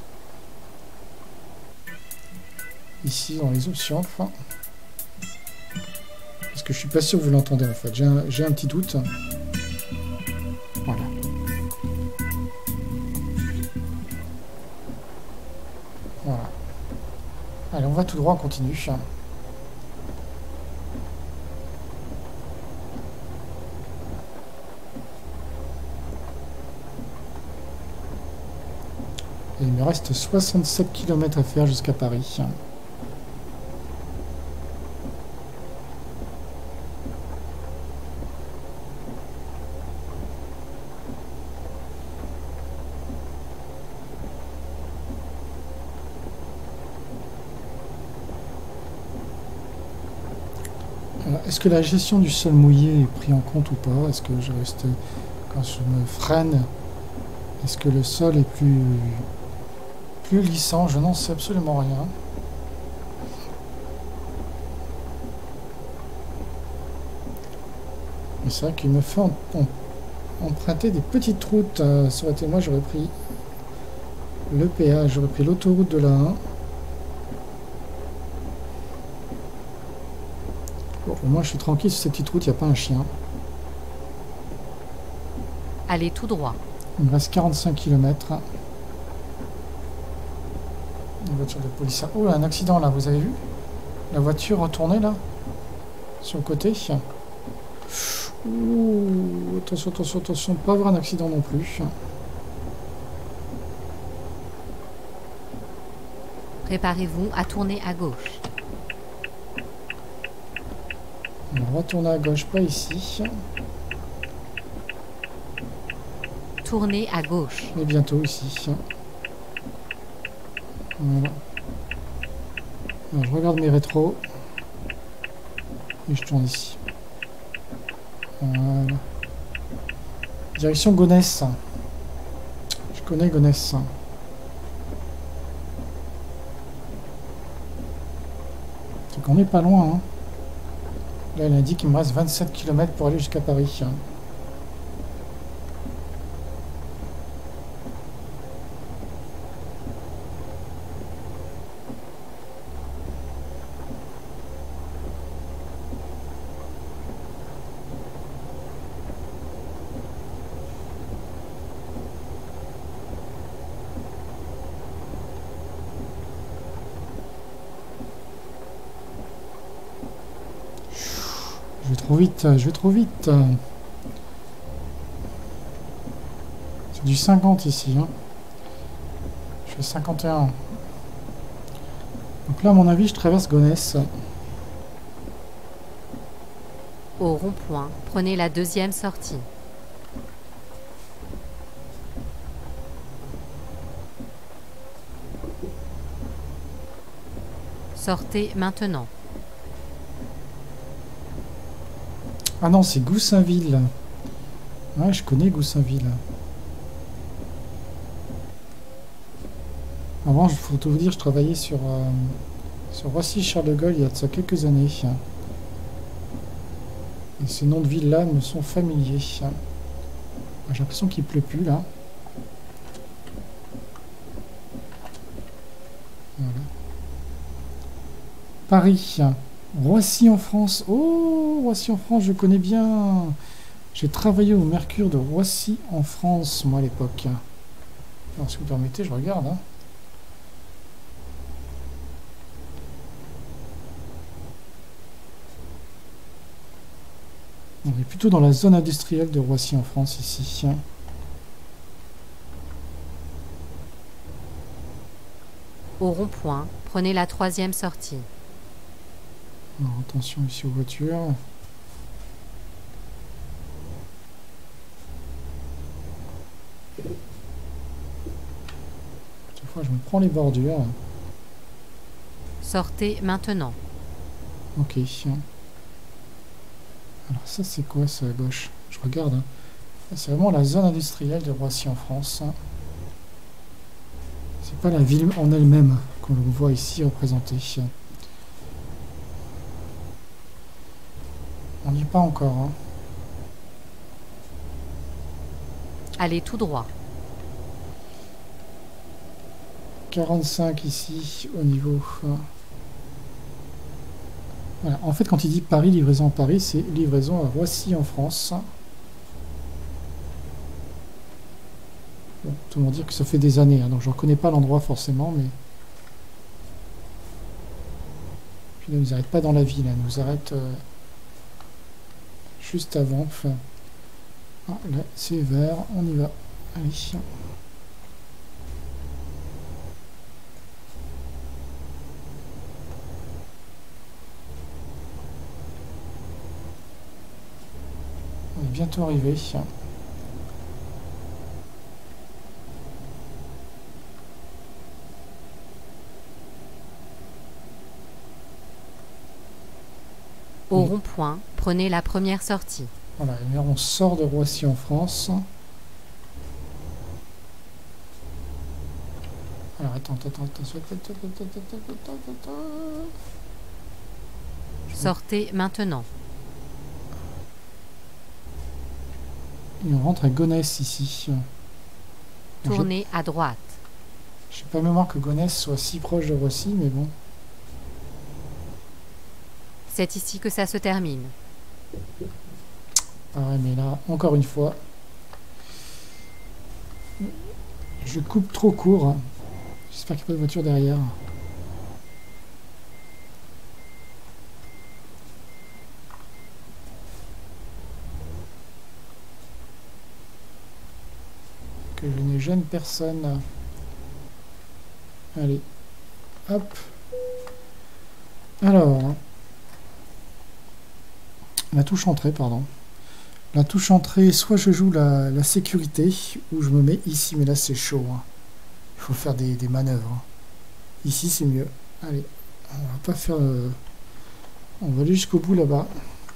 ici, dans les options. Enfin, parce que je suis pas sûr que vous l'entendez, en fait. J'ai un petit doute. Voilà. Voilà. Allez, on va tout droit, on continue. Et il me reste 67 km à faire jusqu'à Paris. Est-ce que la gestion du sol mouillé est prise en compte ou pas? Est-ce que je reste, quand je me freine, est-ce que le sol est plus glissant? Je n'en sais absolument rien. Mais c'est vrai qu'il me fait emprunter des petites routes. Ça aurait été moi, j'aurais pris le péage, j'aurais pris l'autoroute de la 1. Bon, au moins je suis tranquille sur cette petite route, il n'y a pas un chien. Allez tout droit. Il me reste 45 km. Une voiture de police. Oh, un accident là, vous avez vu? La voiture retournée là, sur le côté. Ouh, attention, attention, attention, pas avoir un accident non plus. Préparez-vous à tourner à gauche. On va tourner à gauche, pas ici. Tournez à gauche. Mais bientôt ici. Voilà. Alors, je regarde mes rétros. Et je tourne ici. Voilà. Direction Gonesse. Je connais Gonesse. C'est qu'on n'est pas loin. Hein. Là, elle indique qu'il me reste 27 km pour aller jusqu'à Paris. Je vais trop vite, je vais trop vite. C'est du 50 ici. Hein. Je fais 51. Donc là, à mon avis, je traverse Gonesse. Au rond-point, prenez la deuxième sortie. Sortez maintenant. Ah non, c'est Goussainville. Ouais, je connais Goussainville. Avant, il faut tout vous dire, je travaillais sur Roissy-Charles de Gaulle il y a de ça quelques années. Et ces noms de villes-là me sont familiers. J'ai l'impression qu'il pleut plus, là. Voilà. Paris. Roissy en France. Oh, Roissy en France, je connais bien. J'ai travaillé au Mercure de Roissy en France, moi, à l'époque. Alors, si vous permettez, je regarde. Hein. On est plutôt dans la zone industrielle de Roissy en France, ici. Au rond-point, prenez la troisième sortie. Alors, attention ici aux voitures. Cette fois, je me prends les bordures. Sortez maintenant. Ok. Alors ça, c'est quoi, ça, à gauche? Je regarde. Hein. C'est vraiment la zone industrielle de Roissy en France. C'est pas la ville en elle-même qu'on voit ici représentée. On n'y est pas encore. Hein. Allez tout droit. 45 ici au niveau. Voilà. En fait, quand il dit Paris, livraison à Paris, c'est livraison à Roissy en France. Bon, tout le monde dit que ça fait des années, hein, donc je ne reconnais pas l'endroit forcément, mais. Puis là, ils nous arrêtent pas dans la ville, ils nous arrêtent juste avant. Enfin. Ah, là, c'est vert, on y va. Allez. On est bientôt arrivé. Au rond-point, prenez la première sortie. Voilà, et là, on sort de Roissy en France. Alors attends. Sortez maintenant. Et on rentre à Gonesse ici. Tournez à droite. Je n'ai pas mémoire que Gonesse soit si proche de Roissy, mais bon. C'est ici que ça se termine. Ah ouais, mais là, encore une fois, je coupe trop court. J'espère qu'il n'y a pas de voiture derrière. que je ne gêne personne. Allez, hop. Alors, la touche entrée, pardon. La touche entrée, soit je joue la sécurité, ou je me mets ici, mais là c'est chaud. Hein. Il faut faire des manœuvres. Ici c'est mieux. Allez, on va pas faire... on va aller jusqu'au bout là-bas.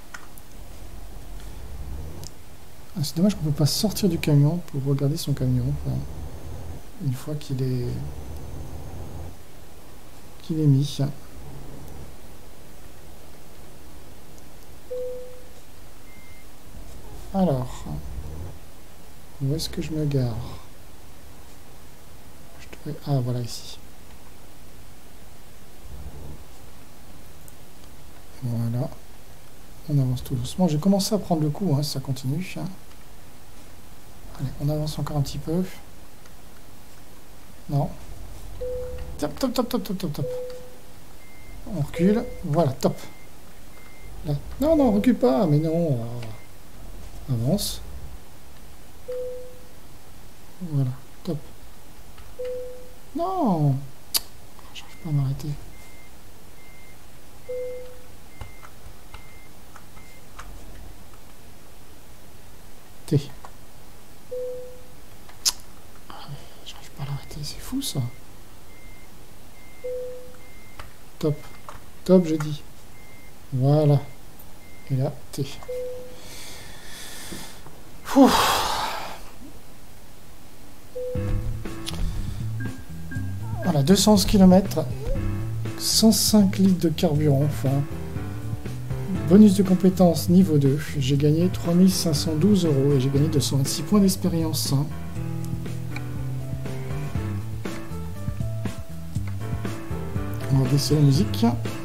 Ah, c'est dommage qu'on ne peut pas sortir du camion pour regarder son camion. Enfin, une fois qu'il est mis. Alors, où est-ce que je me gare? Ah, voilà, ici. Voilà. On avance tout doucement. J'ai commencé à prendre le coup, hein, si ça continue. Allez, on avance encore un petit peu. Non. Top, top, top, top, top, top, top. On recule. Voilà, top. Là. Non, non, recule pas, mais non. Avance. Voilà, top. Non, j'arrive pas à m'arrêter. T. J'arrive pas à l'arrêter, c'est fou ça. Top. Top, j'ai dit. Voilà. Et là, T. Voilà, 211 km, 105 litres de carburant, enfin. Bonus de compétences niveau 2, j'ai gagné 3512 € et j'ai gagné 226 points d'expérience. On va baisser la musique.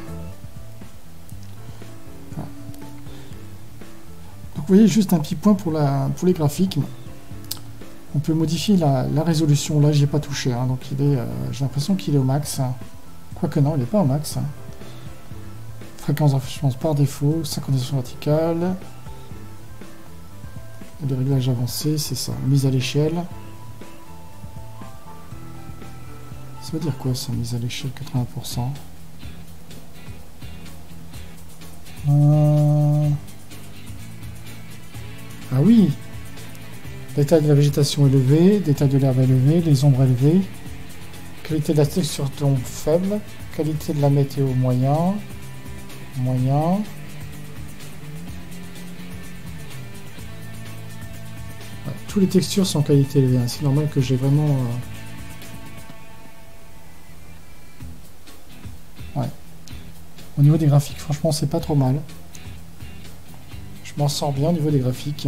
Donc vous voyez, juste un petit point pour les graphiques. On peut modifier la résolution. Là, j'ai pas touché, hein, donc j'ai l'impression qu'il est au max. Quoique non, il n'est pas au max. Fréquence d'affichage par défaut, synchronisation verticale. Les réglages avancés, c'est ça. Mise à l'échelle. Ça veut dire quoi ça, mise à l'échelle 80%? Ah oui! Détail de la végétation élevé, détail de l'herbe élevé, les ombres élevées, qualité de la texture d'ombre faible, qualité de la météo moyen, moyen. Ouais, tous les textures sont en qualité élevée, hein. C'est normal que j'ai vraiment... Ouais. Au niveau des graphiques, franchement, c'est pas trop mal. Je m'en sors bien au niveau des graphiques.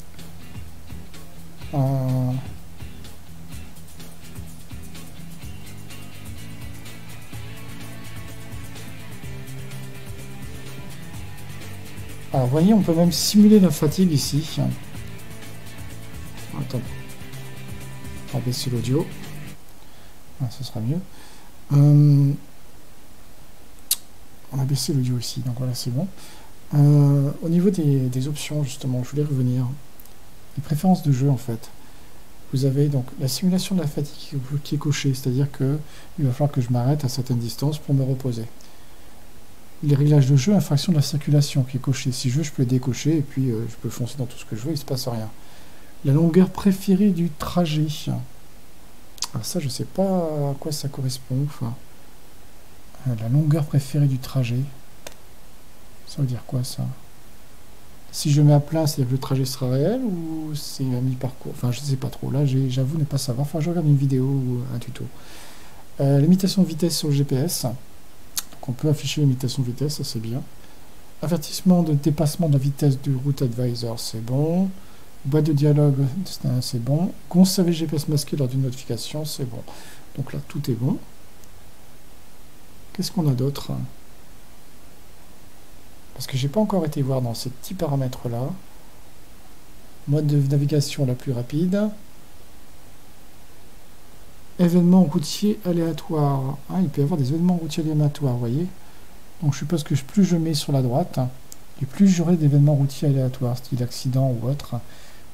Alors, vous voyez, on peut même simuler la fatigue ici. Attends. On va baisser l'audio. Ah, ça sera mieux. On a baissé l'audio ici, donc voilà, c'est bon. Au niveau des options, justement, je voulais revenir. Les préférences de jeu, en fait. Vous avez donc la simulation de la fatigue qui est cochée, c'est-à-dire que il va falloir que je m'arrête à certaines distances pour me reposer. Les réglages de jeu, infraction de la circulation qui est cochée. Si je veux, je peux décocher et puis je peux foncer dans tout ce que je veux, il ne se passe rien. La longueur préférée du trajet. Alors ça, je ne sais pas à quoi ça correspond. Enfin, la longueur préférée du trajet. Ça veut dire quoi, ça? Si je mets à plein, c'est-à-dire que le trajet sera réel ou c'est à mi-parcours? Enfin, je ne sais pas trop. Là, j'avoue ne pas savoir. Enfin, je regarde une vidéo ou un tuto. Limitation de vitesse sur le GPS. Donc, on peut afficher la limitation de vitesse, ça c'est bien. Avertissement de dépassement de la vitesse du Route Advisor, c'est bon. Boîte de dialogue, c'est bon. Conserver le GPS masqué lors d'une notification, c'est bon. Donc là, tout est bon. Qu'est-ce qu'on a d'autre? Parce que j'ai pas encore été voir dans ces petits paramètres-là. Mode de navigation la plus rapide. Événements routiers aléatoires. Ah, il peut y avoir des événements routiers aléatoires, vous voyez. Donc je suppose que plus je mets sur la droite, et plus j'aurai d'événements routiers aléatoires, style accident ou autre.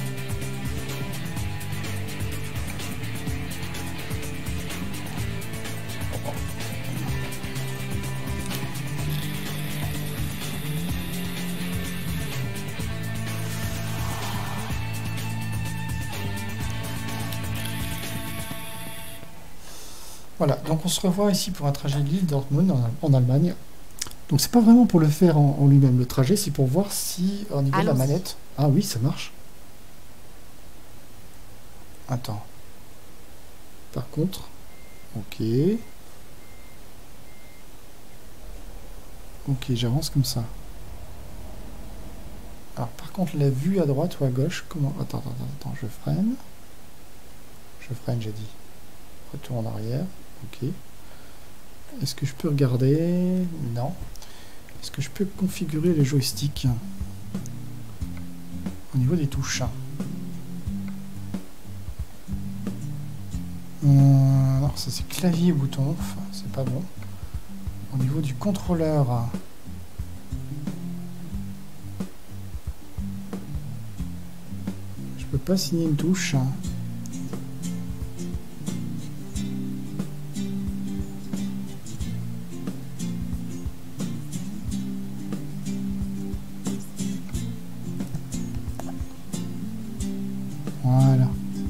Voilà, donc on se revoit ici pour un trajet de l'île Dortmund en Allemagne. Donc c'est pas vraiment pour le faire en lui-même le trajet, c'est pour voir si au niveau de la Allons-y. manette... Ah oui, ça marche. Attends. Par contre... Ok. Ok, j'avance comme ça. Alors par contre la vue à droite ou à gauche, comment... Attends, je freine. Je freine, j'ai dit. Retour en arrière. Ok. Est-ce que je peux regarder? Non. Est-ce que je peux configurer les joysticks au niveau des touches? Alors ça c'est clavier et bouton, enfin, c'est pas bon. Au niveau du contrôleur, je peux pas signer une touche. Voilà.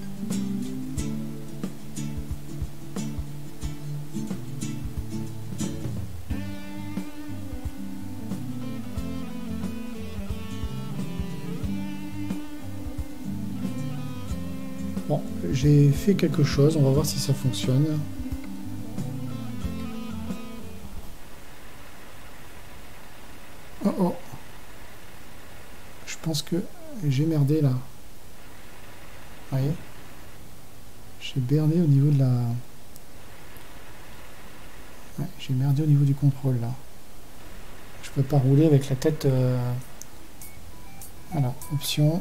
Bon, j'ai fait quelque chose, on va voir si ça fonctionne. Oh oh. Je pense que j'ai merdé là. Vous voyez? J'ai merdé au niveau de la... Ouais, j'ai merdé au niveau du contrôle là. Je peux pas rouler avec la tête... Voilà, option...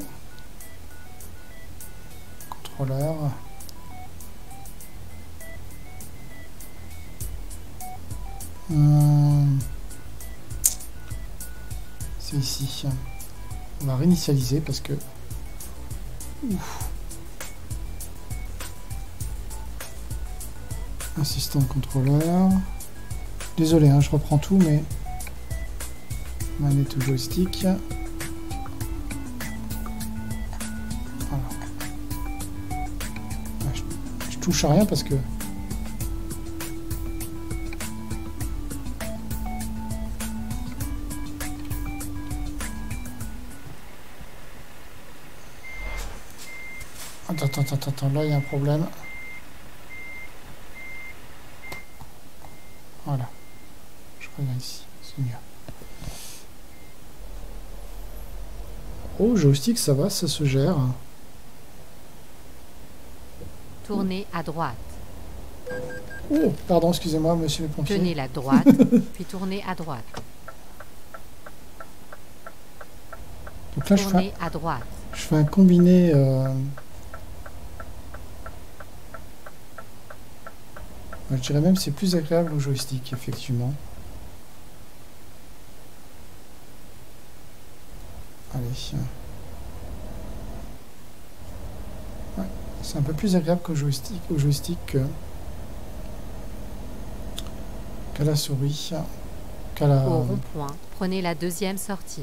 Contrôleur... C'est ici. On va réinitialiser parce que... Ouf. Assistant contrôleur. Désolé, hein, je reprends tout, mais... Manette au joystick. Voilà. Ouais, je touche à rien parce que... Attends, là il y a un problème. Voilà. Je reviens ici, c'est mieux. Oh, joystick, ça va, ça se gère. Tournez à droite. Oh, pardon, excusez-moi, monsieur le pompier. Tenez la droite, puis tournez à droite. Donc là, Tournez à droite. je fais un combiné... Je dirais même que c'est plus agréable au joystick, effectivement. Allez. Ouais, c'est un peu plus agréable qu'au joystick, qu'à la souris, qu'à la... Au rond-point, prenez la deuxième sortie.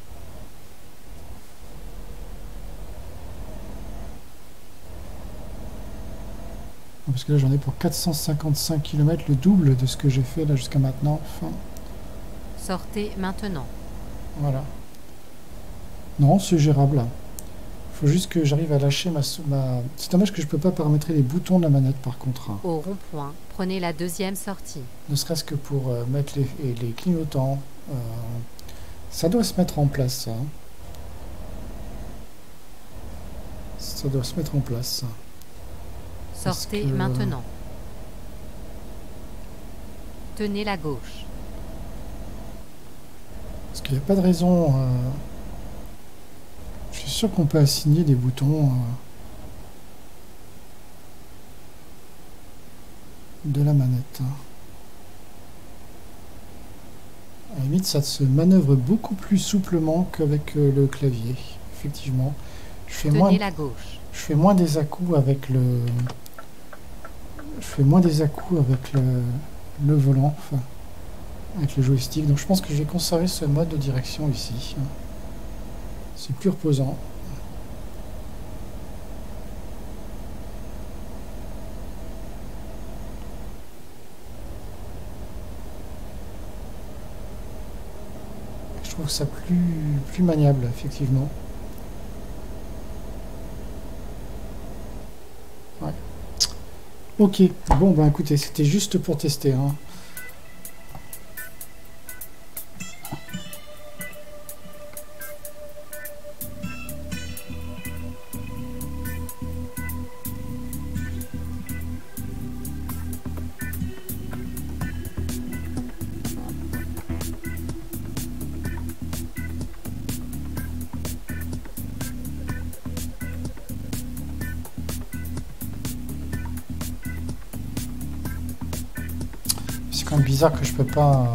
Parce que là j'en ai pour 455 km, le double de ce que j'ai fait là jusqu'à maintenant. Enfin, Sortez maintenant. voilà. Non, c'est gérable. Il faut juste que j'arrive à lâcher ma... C'est dommage que je peux pas paramétrer les boutons de la manette par contre. Au rond-point, prenez la deuxième sortie. Ne serait-ce que pour mettre les clignotants. Ça doit se mettre en place, ça. Ça doit se mettre en place. Sortez maintenant. Tenez la gauche. Parce qu'il n'y a pas de raison... Je suis sûr qu'on peut assigner des boutons de la manette. À la limite, ça se manœuvre beaucoup plus souplement qu'avec le clavier. Effectivement. Tenez la gauche. Je fais moins des à-coups avec le... Je fais moins des à-coups avec le volant, enfin, avec le joystick. Donc je pense que je vais conserver ce mode de direction ici. C'est plus reposant. trouve ça plus maniable, effectivement. Ouais. Ok, bon, ben écoutez, c'était juste pour tester, hein. C'est quand même bizarre que je peux pas...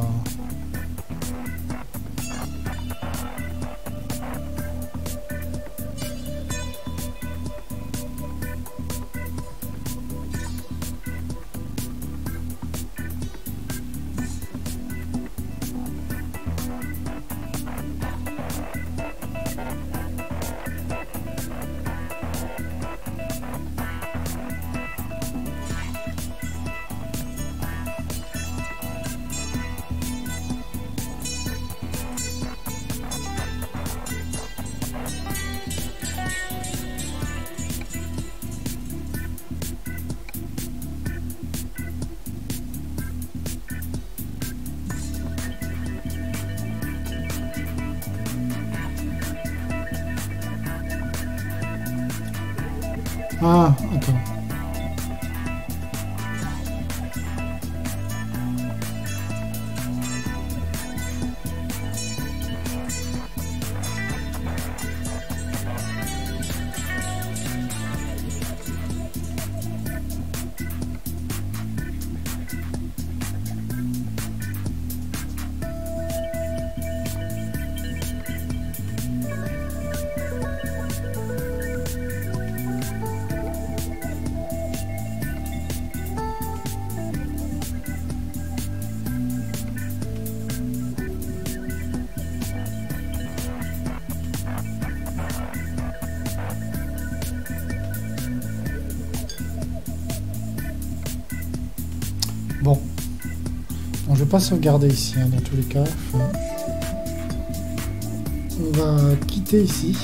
Ah, attends. Bon. Donc, je vais pas sauvegarder ici, hein, dans tous les cas. On va quitter ici.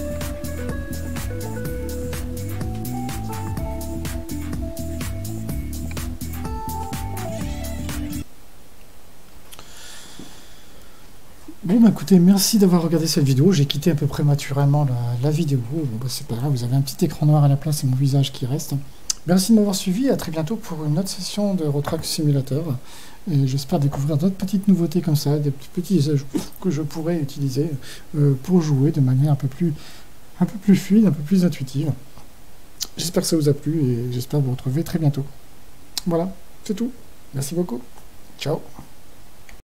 Bon, bah écoutez, merci d'avoir regardé cette vidéo. J'ai quitté un peu prématurément la vidéo. Bon, bah, c'est pas grave, vous avez un petit écran noir à la place et mon visage qui reste. Merci de m'avoir suivi. À très bientôt pour une autre session de Euro Truck Simulator. Et j'espère découvrir d'autres petites nouveautés comme ça, des petits ajouts que je pourrais utiliser pour jouer de manière un peu plus fluide, un peu plus intuitive. J'espère que ça vous a plu et j'espère vous retrouver très bientôt. Voilà, c'est tout. Merci beaucoup. Ciao.